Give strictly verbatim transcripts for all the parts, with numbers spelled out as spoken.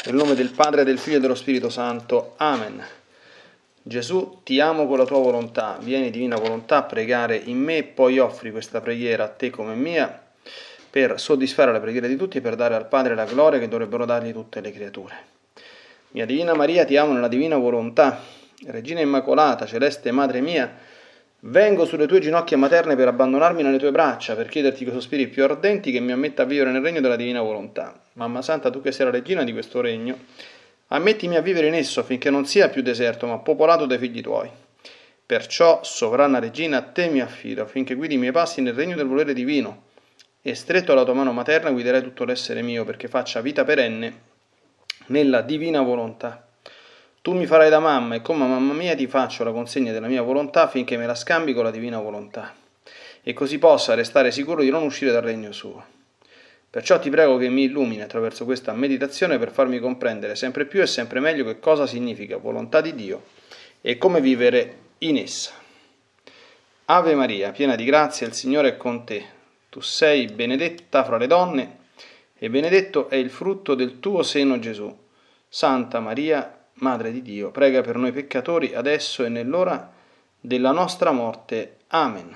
Nel nome del Padre, del Figlio e dello Spirito Santo. Amen. Gesù, ti amo con la tua volontà, vieni divina volontà a pregare in me, poi offri questa preghiera a te come mia, per soddisfare la preghiera di tutti e per dare al Padre la gloria che dovrebbero dargli tutte le creature. Mia Divina Maria, ti amo nella divina volontà, Regina Immacolata, celeste Madre mia, vengo sulle tue ginocchia materne per abbandonarmi nelle tue braccia, per chiederti con sospiri più ardenti che mi ammetta a vivere nel regno della divina volontà. Mamma Santa, tu che sei la regina di questo regno, ammettimi a vivere in esso affinché non sia più deserto, ma popolato dai figli tuoi. Perciò, sovrana regina, a te mi affido, affinché guidi i miei passi nel regno del volere divino, e stretto alla tua mano materna guiderai tutto l'essere mio, perché faccia vita perenne nella divina volontà. Tu mi farai da mamma e come mamma mia ti faccio la consegna della mia volontà affinché me la scambi con la divina volontà e così possa restare sicuro di non uscire dal regno suo. Perciò ti prego che mi illumini attraverso questa meditazione per farmi comprendere sempre più e sempre meglio che cosa significa volontà di Dio e come vivere in essa. Ave Maria, piena di grazia, il Signore è con te. Tu sei benedetta fra le donne e benedetto è il frutto del tuo seno Gesù. Santa Maria, Madre di Dio, prega per noi peccatori, adesso e nell'ora della nostra morte. Amen.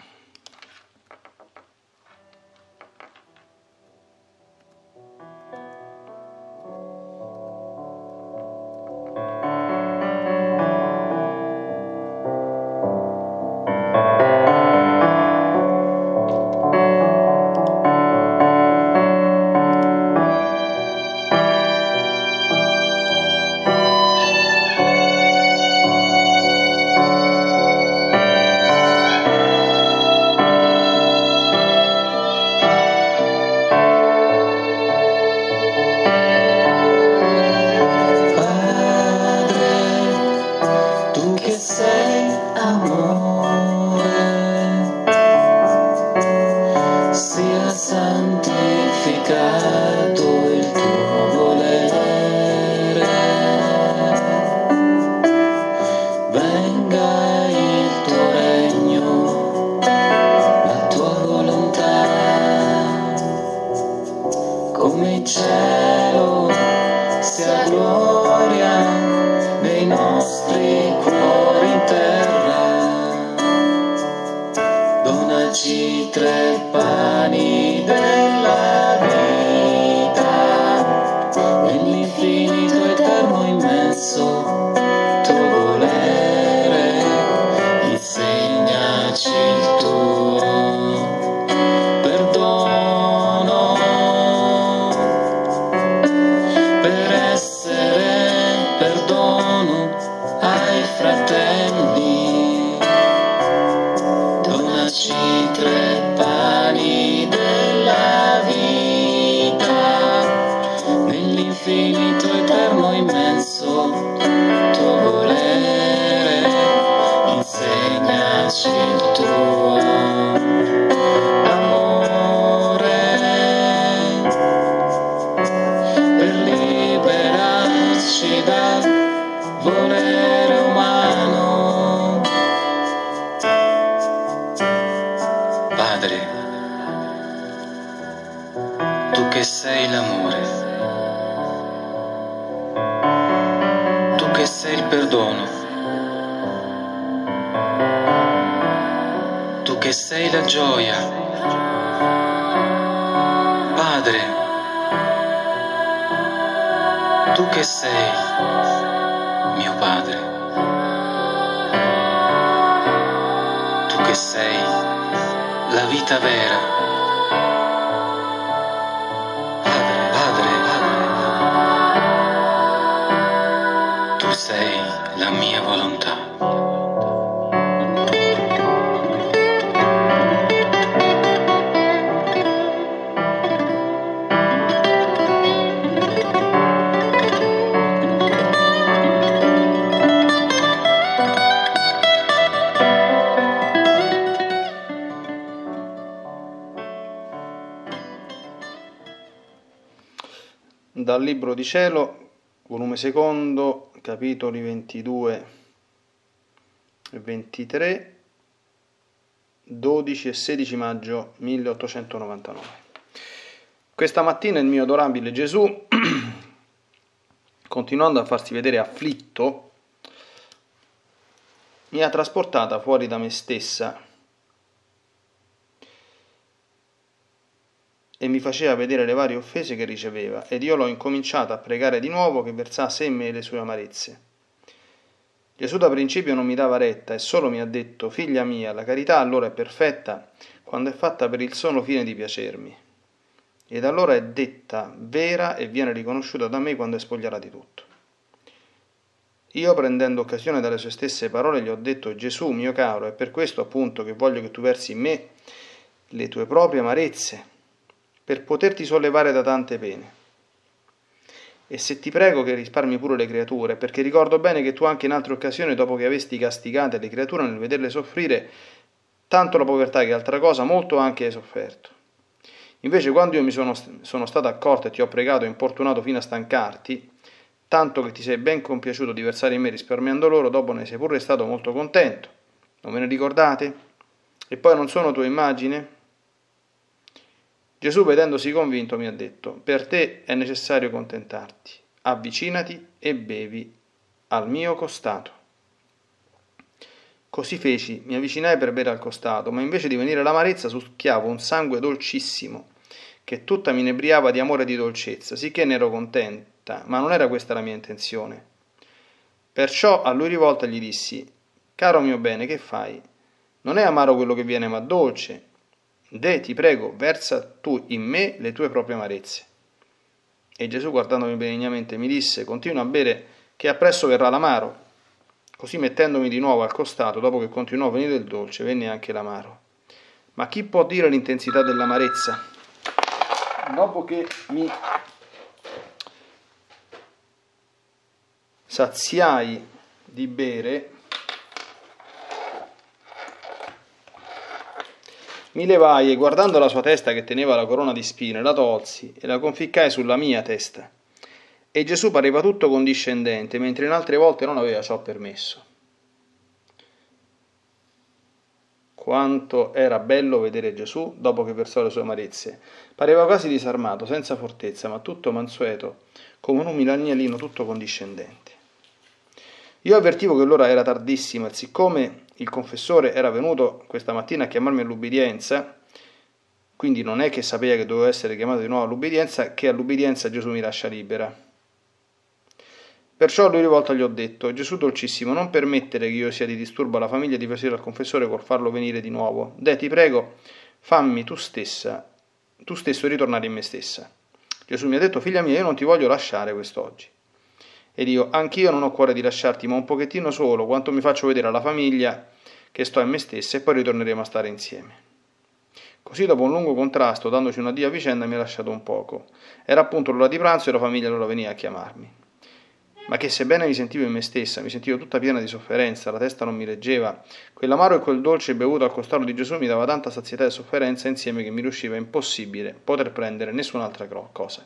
Dal Libro di Cielo, volume secondo, capitoli ventidue e ventitré, dodici e sedici maggio milleottocentonovantanove. Questa mattina il mio adorabile Gesù, continuando a farsi vedere afflitto, mi ha trasportata fuori da me stessa e mi faceva vedere le varie offese che riceveva, ed io l'ho incominciato a pregare di nuovo che versasse in me le sue amarezze. Gesù da principio non mi dava retta e solo mi ha detto: figlia mia, la carità allora è perfetta quando è fatta per il solo fine di piacermi, ed allora è detta vera e viene riconosciuta da me quando è spogliata di tutto. Io, prendendo occasione dalle sue stesse parole, gli ho detto: Gesù, mio caro, è per questo appunto che voglio che tu versi in me le tue proprie amarezze, per poterti sollevare da tante pene. E se ti prego che risparmi pure le creature, perché ricordo bene che tu anche in altre occasioni, dopo che avesti castigate le creature, nel vederle soffrire, tanto la povertà che altra cosa, molto anche hai sofferto. Invece quando io mi sono, sono stato accorto e ti ho pregato e importunato fino a stancarti, tanto che ti sei ben compiaciuto di versare in me risparmiando loro, dopo ne sei pure stato molto contento. Non ve ne ricordate? E poi non sono tua immagine? Gesù, vedendosi convinto, mi ha detto: per te è necessario contentarti, avvicinati e bevi al mio costato. Così feci, mi avvicinai per bere al costato, ma invece di venire l'amarezza succhiavo un sangue dolcissimo, che tutta mi inebriava di amore e di dolcezza, sicché ne ero contenta, ma non era questa la mia intenzione. Perciò a lui rivolta gli dissi: caro mio bene, che fai? Non è amaro quello che viene, ma dolce. De, ti prego, versa tu in me le tue proprie amarezze. E Gesù, guardandomi benignamente, mi disse: continua a bere, che appresso verrà l'amaro. Così, mettendomi di nuovo al costato, dopo che continuò a venire il dolce, venne anche l'amaro. Ma chi può dire l'intensità dell'amarezza? Dopo che mi saziai di bere, mi levai e, guardando la sua testa che teneva la corona di spine, la tolsi e la conficcai sulla mia testa. E Gesù pareva tutto condiscendente, mentre in altre volte non aveva ciò permesso. Quanto era bello vedere Gesù dopo che versò le sue amarezze. Pareva quasi disarmato, senza fortezza, ma tutto mansueto, come un umile agnellino tutto condiscendente. Io avvertivo che l'ora era tardissima, e siccome il confessore era venuto questa mattina a chiamarmi all'ubbidienza, quindi non è che sapeva che dovevo essere chiamato di nuovo all'ubbidienza, che all'ubbidienza Gesù mi lascia libera. Perciò a lui rivolto gli ho detto: Gesù dolcissimo, non permettere che io sia di disturbo alla famiglia di piacere al confessore col farlo venire di nuovo. Deh, ti prego, fammi tu stessa, tu stesso ritornare in me stessa. Gesù mi ha detto: figlia mia, io non ti voglio lasciare quest'oggi. Ed io: anch'io non ho cuore di lasciarti, ma un pochettino solo, quanto mi faccio vedere alla famiglia che sto in me stessa, e poi ritorneremo a stare insieme. Così, dopo un lungo contrasto, dandoci un addio a vicenda, mi ha lasciato un poco. Era appunto l'ora di pranzo e la famiglia allora veniva a chiamarmi. Ma che sebbene mi sentivo in me stessa, mi sentivo tutta piena di sofferenza, la testa non mi reggeva, quell'amaro e quel dolce bevuto al costato di Gesù mi dava tanta sazietà e sofferenza insieme che mi riusciva impossibile poter prendere nessun'altra cosa.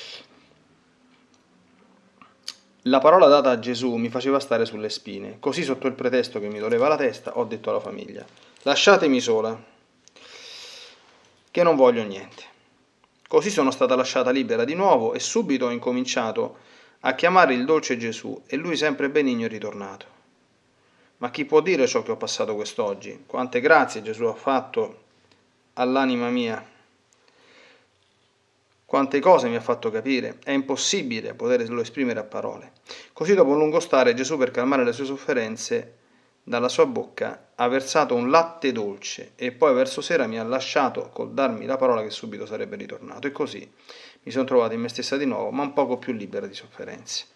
La parola data a Gesù mi faceva stare sulle spine, così, sotto il pretesto che mi doleva la testa, ho detto alla famiglia: lasciatemi sola, che non voglio niente. Così sono stata lasciata libera di nuovo e subito ho incominciato a chiamare il dolce Gesù, e lui sempre benigno è ritornato. Ma chi può dire ciò che ho passato quest'oggi? Quante grazie Gesù ha fatto all'anima mia, quante cose mi ha fatto capire, è impossibile poterlo esprimere a parole. Così, dopo un lungo stare, Gesù, per calmare le sue sofferenze, dalla sua bocca ha versato un latte dolce, e poi verso sera mi ha lasciato col darmi la parola che subito sarebbe ritornato, e così mi sono trovata in me stessa di nuovo, ma un poco più libera di sofferenze.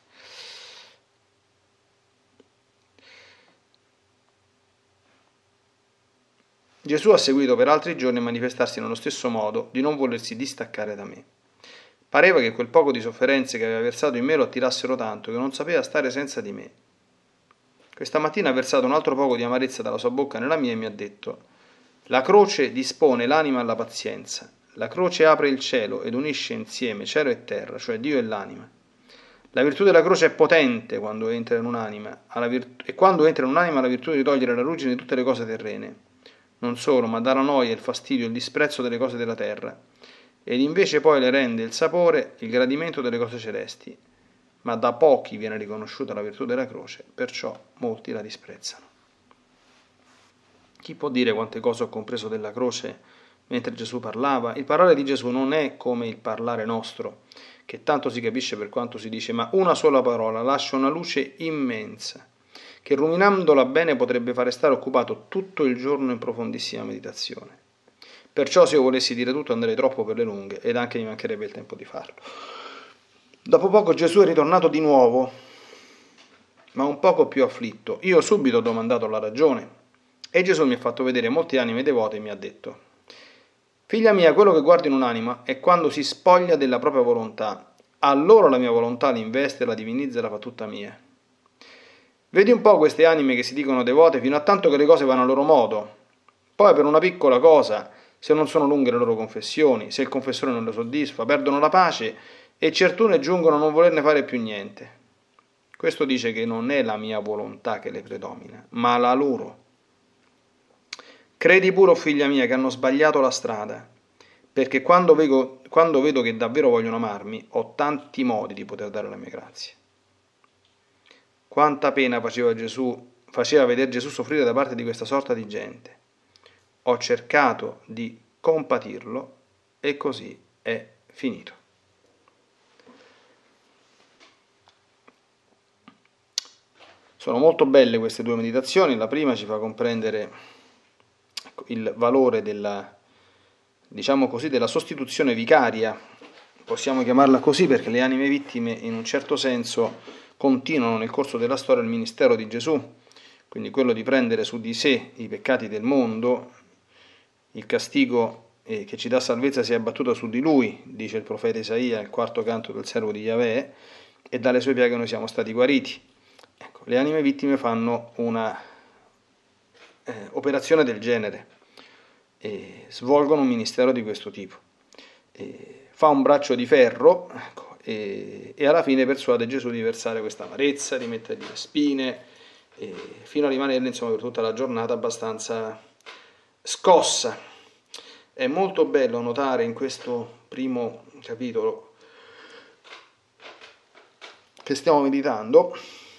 Gesù ha seguito per altri giorni a manifestarsi nello stesso modo, di non volersi distaccare da me. Pareva che quel poco di sofferenze che aveva versato in me lo attirassero tanto che non sapeva stare senza di me. Questa mattina ha versato un altro poco di amarezza dalla sua bocca nella mia e mi ha detto: la croce dispone l'anima alla pazienza. La croce apre il cielo ed unisce insieme cielo e terra, cioè Dio e l'anima. La virtù della croce è potente quando entra in un'anima, virtu- e quando entra in un'anima ha la virtù di togliere la ruggine di tutte le cose terrene. Non solo, ma dà la noia, il fastidio, il disprezzo delle cose della terra, ed invece poi le rende il sapore, il gradimento delle cose celesti. ma da pochi viene riconosciuta la virtù della croce, perciò molti la disprezzano. Chi può dire quante cose ho compreso della croce mentre Gesù parlava? Il parlare di Gesù non è come il parlare nostro, che tanto si capisce per quanto si dice, ma una sola parola lascia una luce immensa, che ruminandola bene potrebbe fare stare occupato tutto il giorno in profondissima meditazione. Perciò se io volessi dire tutto andrei troppo per le lunghe ed anche mi mancherebbe il tempo di farlo. Dopo poco Gesù è ritornato di nuovo, ma un poco più afflitto. Io subito ho domandato la ragione e Gesù mi ha fatto vedere molte anime devote e mi ha detto: figlia mia, quello che guardi in un'anima è quando si spoglia della propria volontà. Allora la mia volontà l'investe, la divinizza e la fa tutta mia. Vedi un po' queste anime che si dicono devote fino a tanto che le cose vanno a loro modo. Poi per una piccola cosa, se non sono lunghe le loro confessioni, se il confessore non le soddisfa, perdono la pace e certune giungono a non volerne fare più niente. Questo dice che non è la mia volontà che le predomina, ma la loro. Credi pure, oh figlia mia, che hanno sbagliato la strada, perché quando vedo, quando vedo che davvero vogliono amarmi, ho tanti modi di poter dare la mia grazia. Quanta pena faceva Gesù, faceva vedere Gesù soffrire da parte di questa sorta di gente. Ho cercato di compatirlo e così è finito. Sono molto belle queste due meditazioni. La prima ci fa comprendere il valore della, diciamo così, della sostituzione vicaria, possiamo chiamarla così perché le anime vittime in un certo senso continuano nel corso della storia il ministero di Gesù, quindi quello di prendere su di sé i peccati del mondo. Il castigo eh, che ci dà salvezza si è abbattuto su di lui, dice il profeta Isaia, il quarto canto del servo di Yahweh, e dalle sue piaghe noi siamo stati guariti. Ecco, le anime vittime fanno una eh, operazione del genere, e svolgono un ministero di questo tipo. E fa un braccio di ferro, ecco, e, e alla fine persuade Gesù di versare questa amarezza, di mettergli le spine, e fino a rimanere insomma per tutta la giornata abbastanza scossa. È molto bello notare in questo primo capitolo che stiamo meditando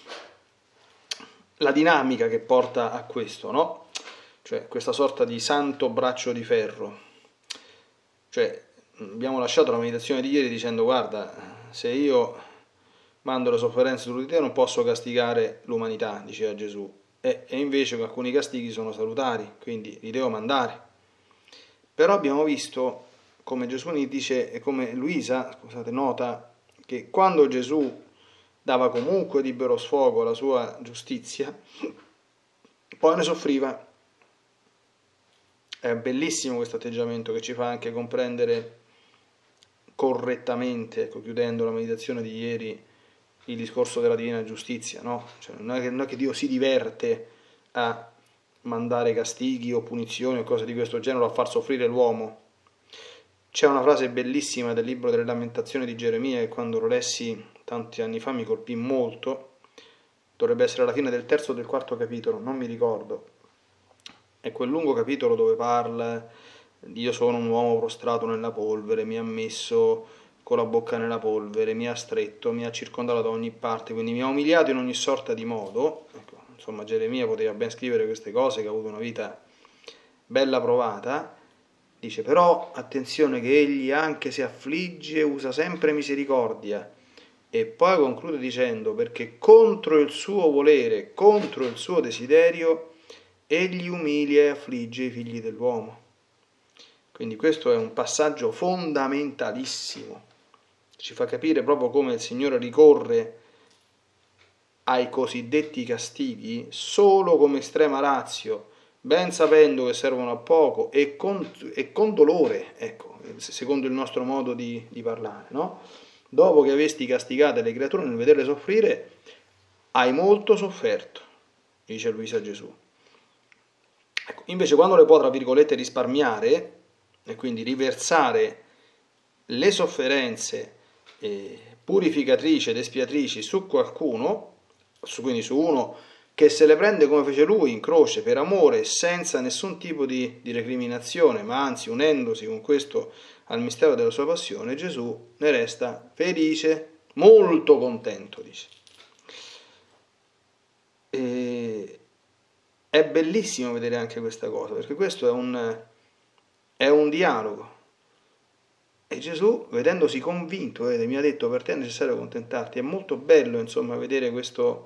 la dinamica che porta a questo, no? Cioè questa sorta di santo braccio di ferro. Cioè abbiamo lasciato la meditazione di ieri dicendo: guarda, se io mando le sofferenze su di te non posso castigare l'umanità, diceva Gesù, e, e invece alcuni castighi sono salutari, quindi li devo mandare. Però abbiamo visto come Gesù ne dice, e come Luisa, scusate, nota che quando Gesù dava comunque libero sfogo alla sua giustizia, poi ne soffriva. È bellissimo questo atteggiamento che ci fa anche comprendere correttamente, ecco, chiudendo la meditazione di ieri, il discorso della divina giustizia, no? Cioè, non è che, non è che Dio si diverte a mandare castighi o punizioni o cose di questo genere, a far soffrire l'uomo. C'è una frase bellissima del libro delle Lamentazioni di Geremia che quando lo lessi tanti anni fa mi colpì molto. Dovrebbe essere alla fine del terzo o del quarto capitolo, non mi ricordo. È quel lungo capitolo dove parla: io sono un uomo prostrato nella polvere, mi ha messo con la bocca nella polvere, mi ha stretto, mi ha circondato da ogni parte, quindi mi ha umiliato in ogni sorta di modo. Ecco, insomma, Geremia poteva ben scrivere queste cose, che ha avuto una vita bella provata. Dice però, attenzione, che egli anche se affligge usa sempre misericordia. E poi conclude dicendo: perché contro il suo volere, contro il suo desiderio, egli umilia e affligge i figli dell'uomo. Quindi questo è un passaggio fondamentalissimo. Ci fa capire proprio come il Signore ricorre ai cosiddetti castighi solo come estrema ratio, ben sapendo che servono a poco e con, e con dolore, ecco, secondo il nostro modo di, di parlare, no? Dopo che avesti castigate le creature nel vederle soffrire, hai molto sofferto, dice Luisa a Gesù. Ecco, invece quando le può, tra virgolette, risparmiare, e quindi riversare le sofferenze eh, purificatrici ed espiatrici su qualcuno, su, quindi su uno che se le prende come fece lui in croce per amore, senza nessun tipo di, di recriminazione, ma anzi unendosi con questo al mistero della sua passione, Gesù ne resta felice, molto contento, dice. E è bellissimo vedere anche questa cosa, perché questo è un, è un dialogo. E Gesù, vedendosi convinto, vede, mi ha detto: per te è necessario contentarti. È molto bello, insomma, vedere questo,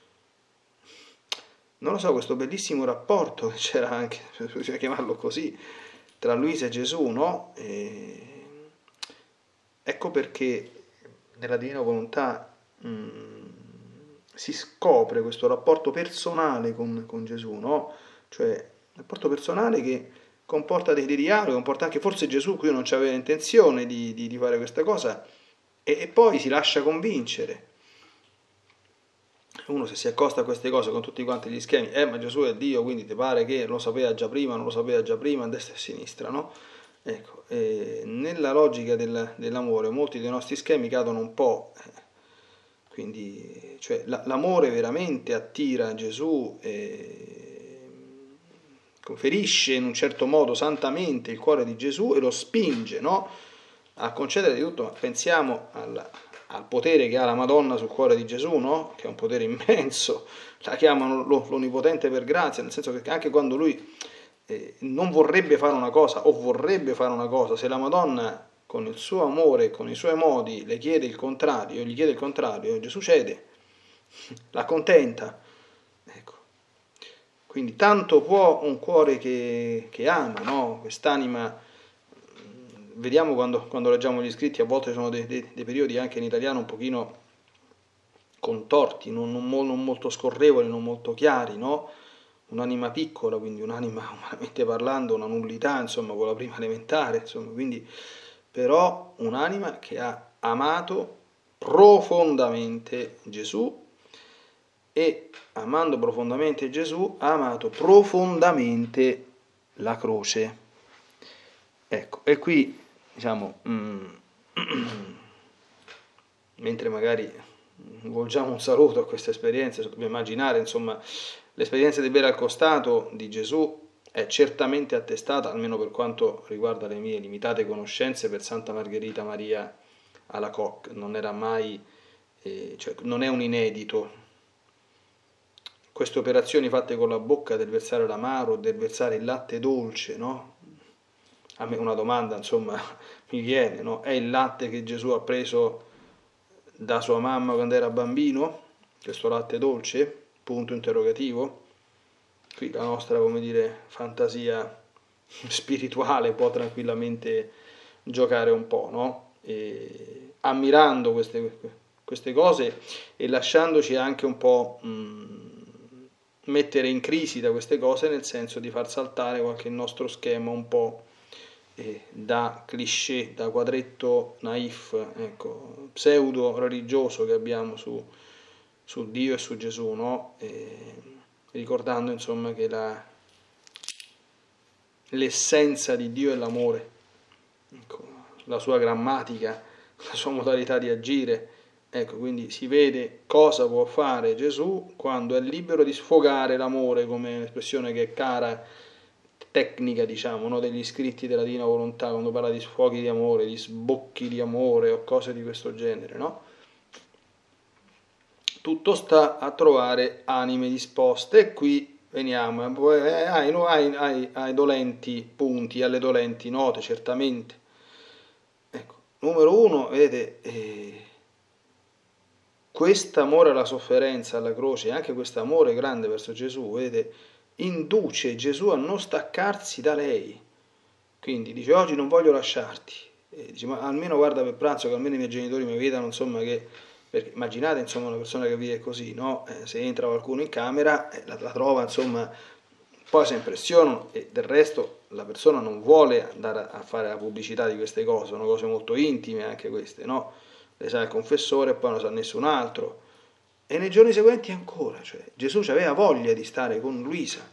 non lo so, questo bellissimo rapporto che c'era anche, bisogna chiamarlo così, tra Luisa e Gesù, no? E ecco perché nella Divina Volontà mh, si scopre questo rapporto personale con, con Gesù, no? Cioè, un rapporto personale che comporta dei dialoghi, comporta anche, forse Gesù qui non aveva intenzione di, di, di fare questa cosa, e, e poi si lascia convincere. Uno, se si accosta a queste cose con tutti quanti gli schemi, eh ma Gesù è Dio, quindi ti pare che lo sapeva già prima, non lo sapeva già prima, a destra e a sinistra, no? Ecco, eh, nella logica del, dell'amore molti dei nostri schemi cadono un po', eh, quindi cioè, la, l'amore veramente attira Gesù e conferisce in un certo modo santamente il cuore di Gesù e lo spinge, no? A concedere di tutto, ma pensiamo al, al potere che ha la Madonna sul cuore di Gesù, no? Che è un potere immenso, la chiamano l'Onnipotente per grazia, nel senso che anche quando lui eh, non vorrebbe fare una cosa o vorrebbe fare una cosa, se la Madonna con il suo amore, con i suoi modi le chiede il contrario, gli chiede il contrario, Gesù cede, la contenta. Ecco. Quindi tanto può un cuore che, che ama, no? Quest'anima. Vediamo quando, quando leggiamo gli scritti, a volte sono dei, dei, dei periodi anche in italiano un pochino contorti, non, non, non molto scorrevoli, non molto chiari, no? Un'anima piccola, quindi un'anima umanamente parlando, una nullità, insomma, con la prima elementare, insomma, quindi però un'anima che ha amato profondamente Gesù e, amando profondamente Gesù, ha amato profondamente la croce. Ecco, e qui, diciamo, mm, mentre magari volgiamo un saluto a questa esperienza, dobbiamo immaginare, insomma, l'esperienza di bere al costato di Gesù è certamente attestata, almeno per quanto riguarda le mie limitate conoscenze, per Santa Margherita Maria Alacoque. Non era mai, eh, cioè, non è un inedito. Queste operazioni fatte con la bocca del versare l'amaro, del versare il latte dolce, no? A me una domanda, insomma, mi viene, no? È il latte che Gesù ha preso da sua mamma quando era bambino? Questo latte dolce? Punto interrogativo. Qui la nostra, come dire, fantasia spirituale può tranquillamente giocare un po', no? E ammirando queste, queste cose e lasciandoci anche un po' mh, mettere in crisi da queste cose, nel senso di far saltare qualche nostro schema un po' eh, da cliché, da quadretto naif, ecco, pseudo religioso che abbiamo su, su Dio e su Gesù, no? E ricordando insomma che la, l'essenza di Dio è l'amore, ecco, la sua grammatica, la sua modalità di agire. Ecco, quindi si vede cosa può fare Gesù quando è libero di sfogare l'amore, come espressione che è cara, tecnica, diciamo, no, degli scritti della Divina Volontà, quando parla di sfoghi di amore, di sbocchi di amore o cose di questo genere, no? Tutto sta a trovare anime disposte e qui veniamo ai, ai, ai, ai dolenti punti, alle dolenti note, certamente. Ecco, numero uno, vedete, eh, quest'amore alla sofferenza, alla croce, e anche questo amore grande verso Gesù, vedete, induce Gesù a non staccarsi da lei. Quindi dice: oggi non voglio lasciarti. E dice: ma almeno guarda per pranzo, che almeno i miei genitori mi vedano, insomma, che... Perché immaginate, insomma, una persona che vive così, no? Eh, se entra qualcuno in camera, eh, la, la trova, insomma, poi si impressionano, e del resto la persona non vuole andare a fare la pubblicità di queste cose, sono cose molto intime anche queste, no? Le sa il confessore e poi non sa nessun altro. E nei giorni seguenti ancora, cioè Gesù aveva voglia di stare con Luisa.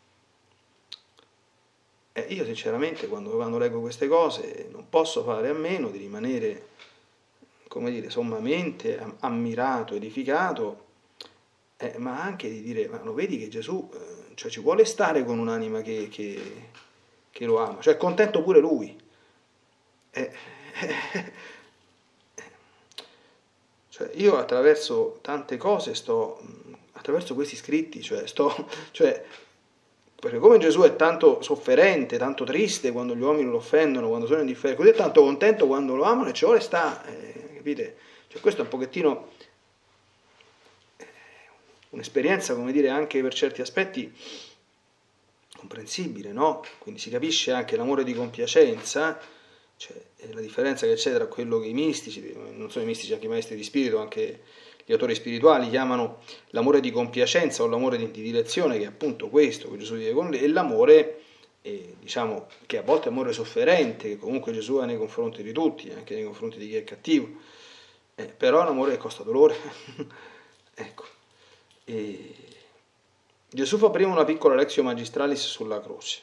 E io sinceramente quando, quando leggo queste cose non posso fare a meno di rimanere, come dire, sommamente ammirato, edificato, eh, ma anche di dire: ma lo vedi che Gesù, eh, cioè, ci vuole stare con un'anima che, che, che lo ama, cioè è contento pure lui. Eh, eh, Cioè, io attraverso tante cose sto, attraverso questi scritti, cioè, sto, cioè, perché come Gesù è tanto sofferente, tanto triste quando gli uomini lo offendono, quando sono indifferenti, così è tanto contento quando lo amano e ci vuole sta, eh, capite? Cioè, questo è un pochettino eh, un'esperienza, come dire, anche per certi aspetti comprensibile, no? Quindi si capisce anche l'amore di compiacenza, cioè la differenza che c'è tra quello che i mistici, non solo i mistici, anche i maestri di spirito, anche gli autori spirituali chiamano l'amore di compiacenza o l'amore di direzione, che è appunto questo che Gesù vive con lei, e l'amore, eh, diciamo, che a volte è amore sofferente, che comunque Gesù ha nei confronti di tutti, anche nei confronti di chi è cattivo, eh, però è un amore che costa dolore. Ecco. E Gesù fa prima una piccola lectio magistralis sulla croce,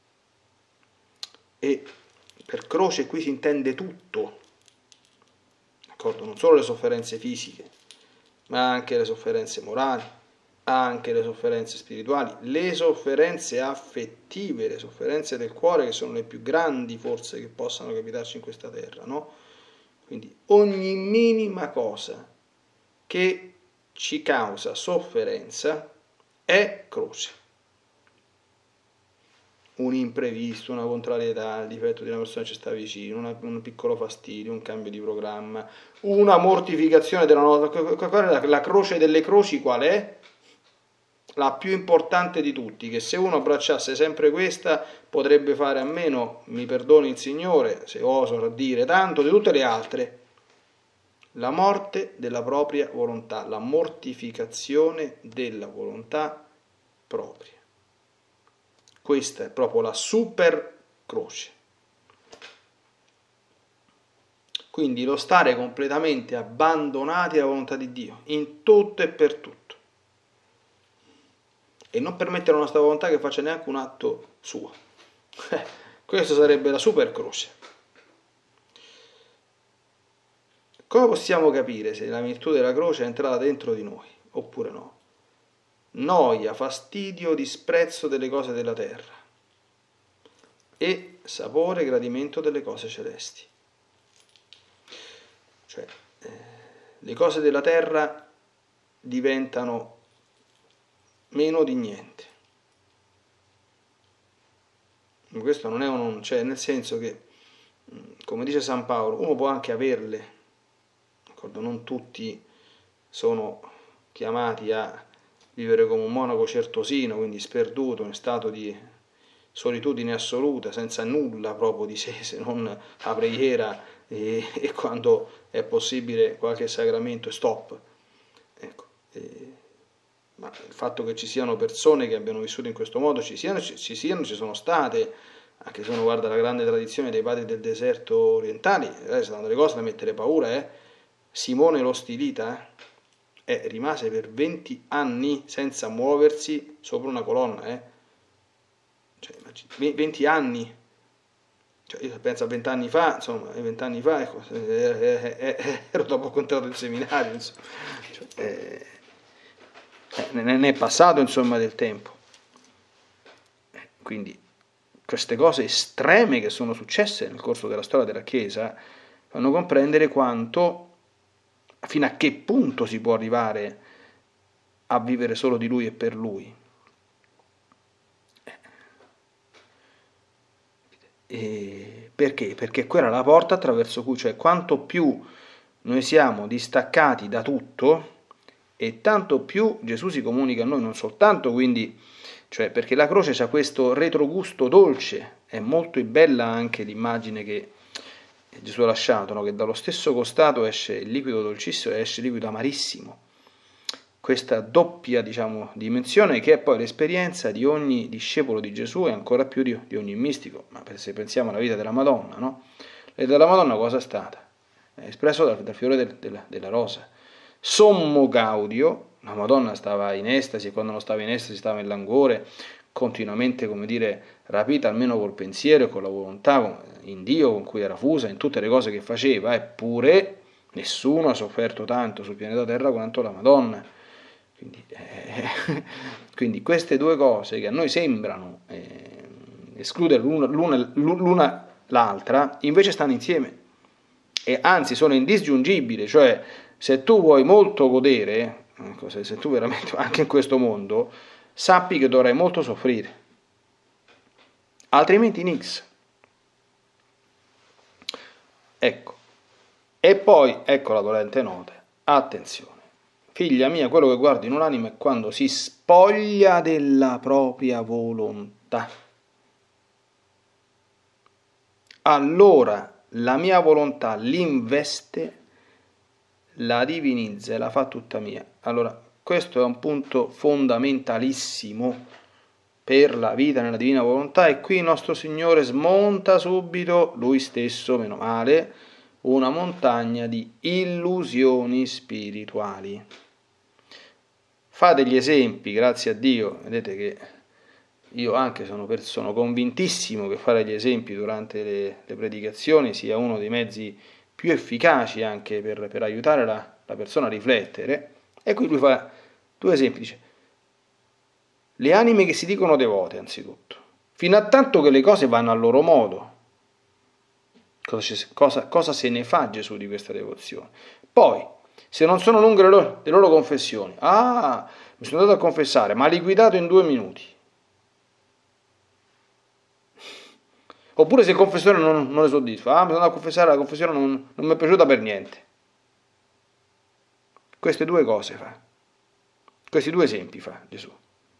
e per croce qui si intende tutto, d'accordo? Non solo le sofferenze fisiche, ma anche le sofferenze morali, anche le sofferenze spirituali, le sofferenze affettive, le sofferenze del cuore, che sono le più grandi forse che possano capitarci in questa terra, no? Quindi ogni minima cosa che ci causa sofferenza è croce. Un imprevisto, una contrarietà, il difetto di una persona che ci sta vicino, una, un piccolo fastidio, un cambio di programma, una mortificazione della nostra... La croce delle croci qual è? La più importante di tutti, che se uno abbracciasse sempre questa potrebbe fare a meno, mi perdoni il Signore, se oso dire tanto, di tutte le altre. La morte della propria volontà, la mortificazione della volontà propria. Questa è proprio la super croce. Quindi lo stare completamente abbandonati alla volontà di Dio, in tutto e per tutto. E non permettere alla nostra volontà che faccia neanche un atto suo. Questa sarebbe la super croce. Come possiamo capire se la virtù della croce è entrata dentro di noi, oppure no? Noia, fastidio, disprezzo delle cose della terra e sapore, gradimento delle cose celesti. Cioè, eh, le cose della terra diventano meno di niente. Questo non è un... cioè, nel senso che, come dice San Paolo, uno può anche averle, d'accordo? Non tutti sono chiamati a vivere come un monaco certosino, quindi sperduto, in stato di solitudine assoluta, senza nulla proprio di sé, se non la preghiera e, e quando è possibile qualche sacramento e stop. Ecco. E, ma il fatto che ci siano persone che abbiano vissuto in questo modo, ci siano, ci, ci siano, ci sono state, anche se uno guarda la grande tradizione dei padri del deserto orientali, eh, sono delle cose da mettere paura, eh. Simone lo Stilita, eh. Eh, rimase per venti anni senza muoversi sopra una colonna, eh? Cioè, venti anni, cioè, io penso a venti anni fa, insomma, venti anni fa, ecco, eh, eh, eh, ero da poco entrato in seminario, insomma, cioè, eh, eh, ne è passato, insomma, del tempo. Quindi queste cose estreme che sono successe nel corso della storia della Chiesa fanno comprendere quanto, fino a che punto si può arrivare a vivere solo di Lui e per Lui. E perché? Perché quella è la porta attraverso cui, cioè quanto più noi siamo distaccati da tutto, e tanto più Gesù si comunica a noi, non soltanto quindi, cioè perché la croce ha questo retrogusto dolce, è molto bella anche l'immagine che Gesù ha lasciato, no? Che dallo stesso costato esce il liquido dolcissimo e esce il liquido amarissimo. Questa doppia, diciamo, dimensione che è poi l'esperienza di ogni discepolo di Gesù e ancora più di, di ogni mistico. Ma se pensiamo alla vita della Madonna, no? La vita della Madonna cosa è stata? È espresso dal, dal fiore del, della, della rosa. Sommo gaudio, la Madonna stava in estasi e quando non stava in estasi stava in languore, continuamente, come dire, rapita almeno col pensiero e con la volontà in Dio con cui era fusa, in tutte le cose che faceva, eppure nessuno ha sofferto tanto sul pianeta Terra quanto la Madonna. Quindi, eh, quindi queste due cose che a noi sembrano eh, escludere l'una, l'una, l'una l'altra, invece stanno insieme e anzi sono indisgiungibili, cioè se tu vuoi molto godere, se, se tu veramente anche in questo mondo, sappi che dovrai molto soffrire, altrimenti nix. Ecco, e poi, ecco la dolente nota, attenzione, figlia mia, quello che guardi in un'anima è quando si spoglia della propria volontà. Allora la mia volontà l'investe, la divinizza e la fa tutta mia. Allora, questo è un punto fondamentalissimo per la vita nella divina volontà, e qui il nostro Signore smonta subito, lui stesso, meno male, una montagna di illusioni spirituali. Fa degli esempi, grazie a Dio, vedete che io anche sono, sono convintissimo che fare gli esempi durante le, le predicazioni sia uno dei mezzi più efficaci anche per, per aiutare la, la persona a riflettere. E qui lui fa due esempi, dice: le anime che si dicono devote, anzitutto, fino a tanto che le cose vanno al loro modo. Cosa, cosa, cosa se ne fa Gesù di questa devozione? Poi, se non sono lunghe le loro, le loro confessioni, ah, mi sono andato a confessare, ma liquidato in due minuti. Oppure se il confessore non, non le soddisfa, ah, mi sono andato a confessare, la confessione non, non mi è piaciuta per niente. Queste due cose fa, questi due esempi fa Gesù.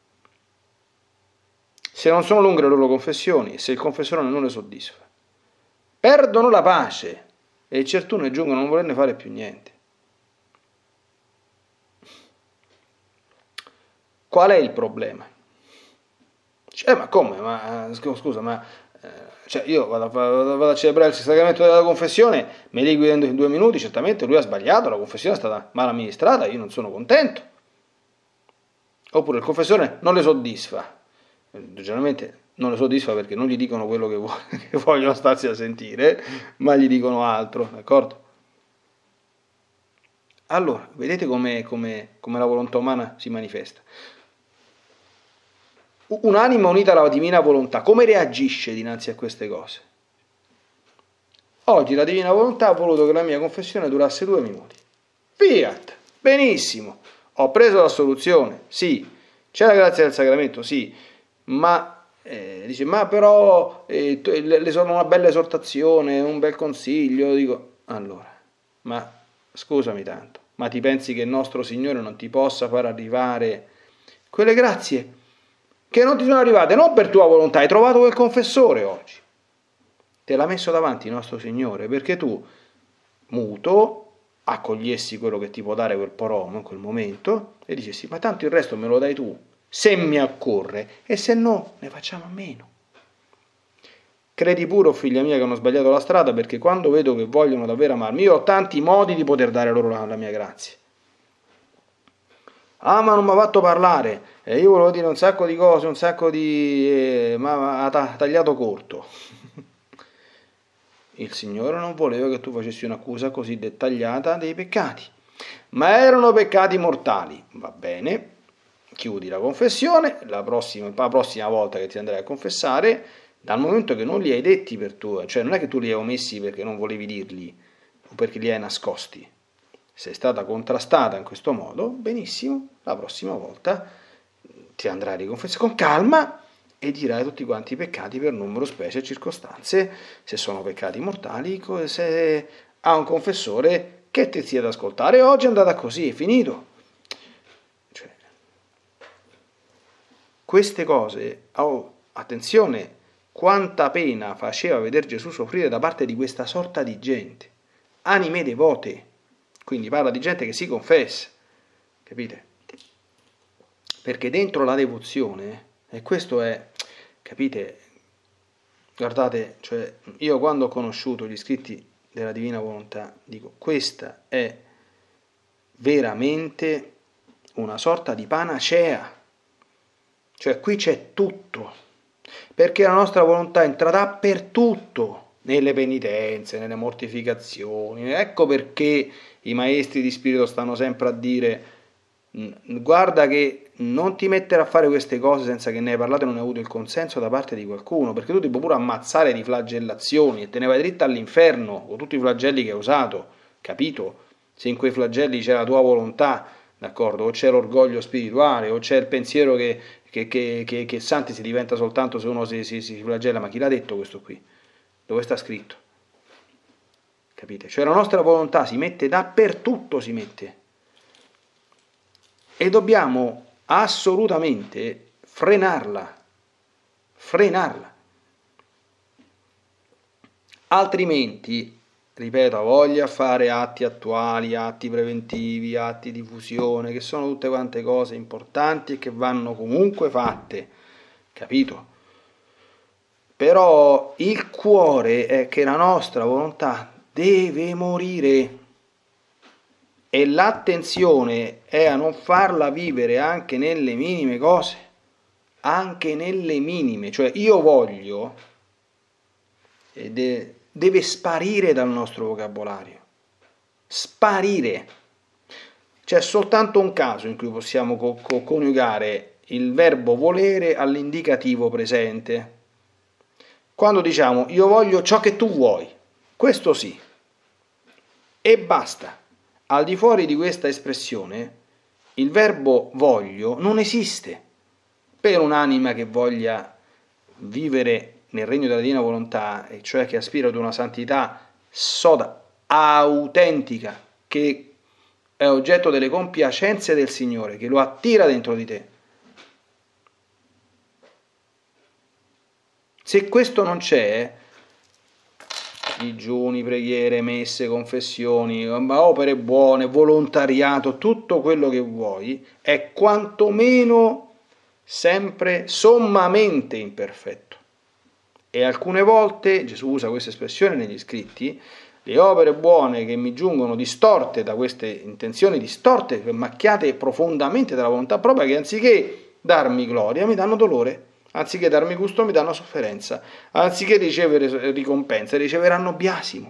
Se non sono lunghe le loro confessioni, se il confessore non le soddisfa, perdono la pace e certune giungono a non volerne fare più niente. Qual è il problema? Cioè, ma come? Ma, scusa, ma eh, cioè io vado, vado, vado a celebrare il sacramento della confessione, mi liquido in due minuti, certamente lui ha sbagliato, la confessione è stata mal amministrata, io non sono contento. Oppure il confessore non le soddisfa. Generalmente non le soddisfa perché non gli dicono quello che, vuole, che vogliono starsi a sentire, ma gli dicono altro, d'accordo? Allora, vedete come la volontà umana si manifesta. Un'anima unita alla divina volontà, come reagisce dinanzi a queste cose? Oggi la divina volontà ha voluto che la mia confessione durasse due minuti. Fiat, benissimo, ho preso la soluzione, sì, c'è la grazia del sacramento, sì, ma eh, dice, ma però eh, le sono una bella esortazione, un bel consiglio, dico, allora, ma scusami tanto, ma ti pensi che il nostro Signore non ti possa far arrivare quelle grazie che non ti sono arrivate, non per tua volontà, hai trovato quel confessore oggi, te l'ha messo davanti il nostro Signore perché tu, muto, accogliessi quello che ti può dare quel poromo in quel momento e dicessi, ma tanto il resto me lo dai tu, se mi accorre, e se no ne facciamo a meno. Credi pure, oh figlia mia, che hanno sbagliato la strada, perché quando vedo che vogliono davvero amarmi, io ho tanti modi di poter dare loro la, la mia grazia. Ah, ma non mi ha fatto parlare, e io volevo dire un sacco di cose, un sacco di... Eh, ma ha tagliato corto. Il Signore non voleva che tu facessi un'accusa così dettagliata dei peccati, ma erano peccati mortali. Va bene, chiudi la confessione, la prossima, la prossima volta che ti andrai a confessare, dal momento che non li hai detti per tua, cioè non è che tu li hai omessi perché non volevi dirli o perché li hai nascosti, sei stata contrastata in questo modo, benissimo, la prossima volta ti andrai a riconfessare con calma e dirai tutti quanti i peccati per numero, specie e circostanze, se sono peccati mortali, se ha un confessore che ti sia ad ascoltare. Oggi è andata così, è finito. Cioè, queste cose, oh, attenzione, quanta pena faceva vedere Gesù soffrire da parte di questa sorta di gente, anime devote, quindi parla di gente che si confessa, capite? Perché dentro la devozione, e questo è, capite, guardate, cioè io quando ho conosciuto gli scritti della Divina Volontà, dico, questa è veramente una sorta di panacea, cioè qui c'è tutto, perché la nostra volontà entra dappertutto, nelle penitenze, nelle mortificazioni. Ecco perché i maestri di spirito stanno sempre a dire, guarda che non ti mettere a fare queste cose senza che ne hai parlato e non hai avuto il consenso da parte di qualcuno, perché tu ti puoi pure ammazzare di flagellazioni e te ne vai dritta all'inferno con tutti i flagelli che hai usato, capito? se in quei flagelli c'è la tua volontà, d'accordo? O c'è l'orgoglio spirituale, o c'è il pensiero che, che, che, che, che santi si diventa soltanto se uno si, si, si flagella. Ma chi l'ha detto questo qui? Dove sta scritto? Capite? Cioè la nostra volontà si mette dappertutto, si mette. E dobbiamo assolutamente frenarla. Frenarla. Altrimenti, ripeto, voglia fare atti attuali, atti preventivi, atti di fusione, che sono tutte quante cose importanti e che vanno comunque fatte, capito? Però il cuore è che la nostra volontà deve morire e l'attenzione è a non farla vivere anche nelle minime cose, anche nelle minime, cioè io voglio, ed deve sparire dal nostro vocabolario, sparire. C'è soltanto un caso in cui possiamo co- co- coniugare il verbo volere all'indicativo presente. Quando diciamo io voglio ciò che tu vuoi, questo sì, e basta. Al di fuori di questa espressione, il verbo voglio non esiste. Per un'anima che voglia vivere nel regno della divina volontà, e cioè che aspira ad una santità soda, autentica, che è oggetto delle compiacenze del Signore, che lo attira dentro di te. Se questo non c'è, digiuni, preghiere, messe, confessioni, opere buone, volontariato, tutto quello che vuoi, è quantomeno sempre sommamente imperfetto. E alcune volte, Gesù usa questa espressione negli scritti, le opere buone che mi giungono distorte da queste intenzioni distorte, macchiate profondamente dalla volontà propria, che anziché darmi gloria mi danno dolore, anziché darmi gusto mi danno sofferenza, anziché ricevere ricompense riceveranno biasimo.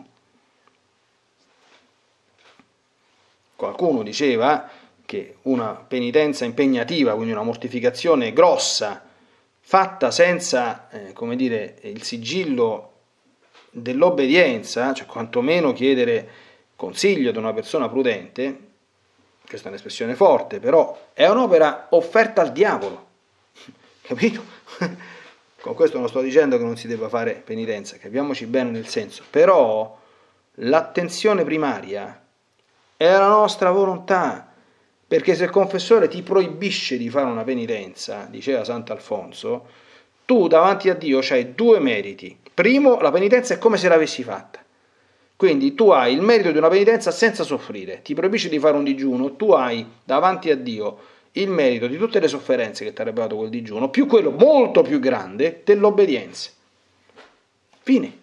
Qualcuno diceva che una penitenza impegnativa, quindi una mortificazione grossa, fatta senza, eh, come dire, il sigillo dell'obbedienza, cioè quantomeno chiedere consiglio ad una persona prudente, questa è un'espressione forte, però è un'opera offerta al diavolo, capito? Con questo non sto dicendo che non si debba fare penitenza, capiamoci bene nel senso, però l'attenzione primaria è la nostra volontà. Perché se il confessore ti proibisce di fare una penitenza, diceva Sant'Alfonso, tu davanti a Dio hai due meriti. Primo, la penitenza è come se l'avessi fatta. Quindi tu hai il merito di una penitenza senza soffrire. Ti proibisce di fare un digiuno, tu hai davanti a Dio il merito di tutte le sofferenze che ti avrebbe dato quel digiuno, più quello molto più grande dell'obbedienza. Fine.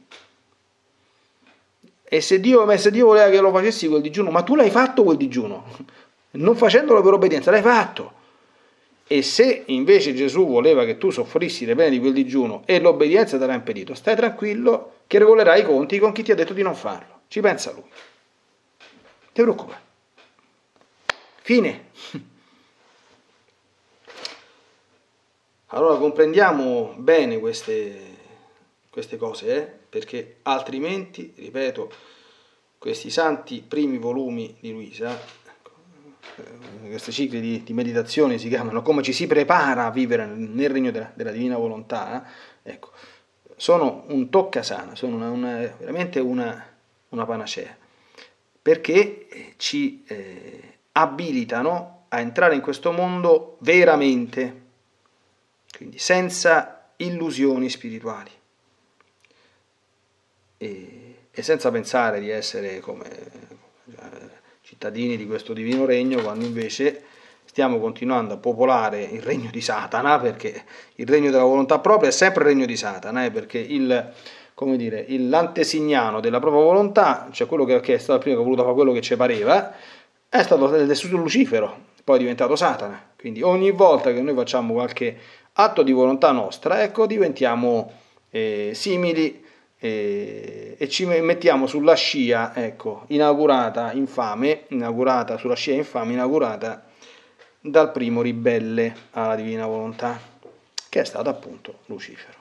E se Dio, se Dio voleva che lo facessi quel digiuno, ma tu l'hai fatto quel digiuno, non facendolo per obbedienza, l'hai fatto. E se invece Gesù voleva che tu soffrissi le pene di quel digiuno e l'obbedienza te l'ha impedito, stai tranquillo che regolerai i conti con chi ti ha detto di non farlo. Ci pensa lui. Ti preoccupa. Fine. Allora comprendiamo bene queste, queste cose, eh? Perché altrimenti, ripeto, questi santi primi volumi di Luisa, questi cicli di, di meditazione si chiamano come ci si prepara a vivere nel regno della, della divina volontà, ecco, sono un toccasana, sono una, una, veramente una, una panacea, perché ci eh, abilitano a entrare in questo mondo veramente, quindi senza illusioni spirituali e, e senza pensare di essere come cittadini di questo divino regno, quando invece stiamo continuando a popolare il regno di Satana, perché il regno della volontà propria è sempre il regno di Satana, eh, perché il, come dire, l'antesignano della propria volontà, cioè quello che, che è stato prima che ha voluto fare quello che ci pareva, è stato è stato Lucifero, poi è diventato Satana. Quindi ogni volta che noi facciamo qualche atto di volontà nostra, ecco, diventiamo eh, simili e, e ci mettiamo sulla scia, ecco, inaugurata infame, inaugurata sulla scia infame, inaugurata dal primo ribelle alla divina volontà, che è stato appunto Lucifero.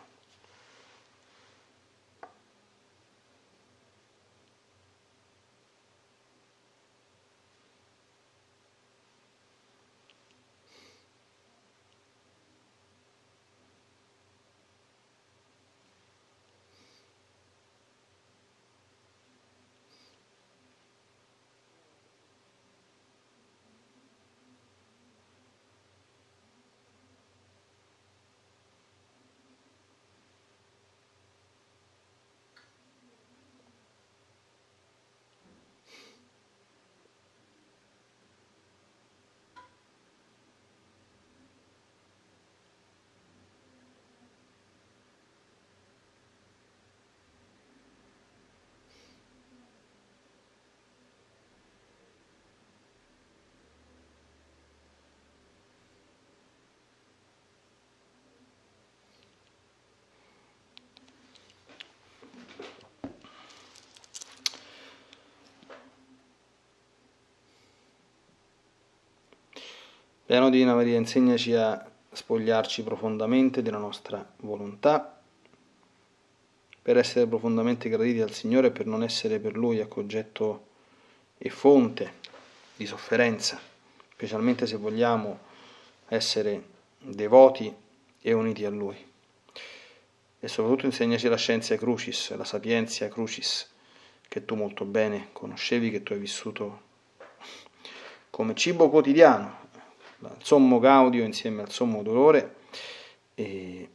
Piano Divina Maria, insegnaci a spogliarci profondamente della nostra volontà, per essere profondamente graditi al Signore, per non essere per Lui ecco, oggetto e fonte di sofferenza, specialmente se vogliamo essere devoti e uniti a Lui. E soprattutto insegnaci la scienza crucis, la sapienza crucis, che tu molto bene conoscevi, che tu hai vissuto come cibo quotidiano, al sommo gaudio insieme al sommo dolore, e,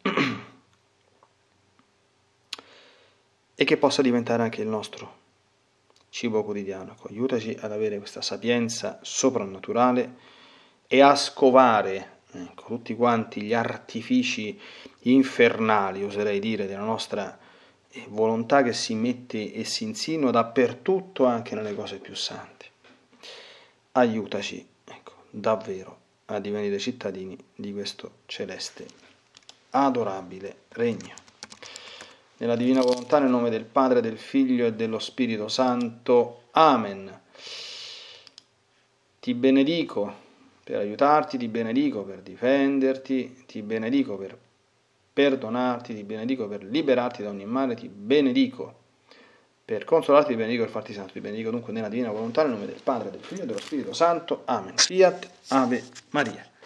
e che possa diventare anche il nostro cibo quotidiano. Ecco, aiutaci ad avere questa sapienza soprannaturale e a scovare ecco, tutti quanti gli artifici infernali, oserei dire, della nostra volontà che si mette e si insinua dappertutto, anche nelle cose più sante. Aiutaci, ecco, davvero a divenire cittadini di questo celeste, adorabile regno. Nella divina volontà, nel nome del Padre, del Figlio e dello Spirito Santo. Amen. Ti benedico per aiutarti, ti benedico per difenderti, ti benedico per perdonarti, ti benedico per liberarti da ogni male, ti benedico per consolarti, ti benedico per farti santo, ti benedico dunque nella divina volontà, nel nome del Padre, del Figlio e dello Spirito Santo. Amen. Fiat Ave Maria.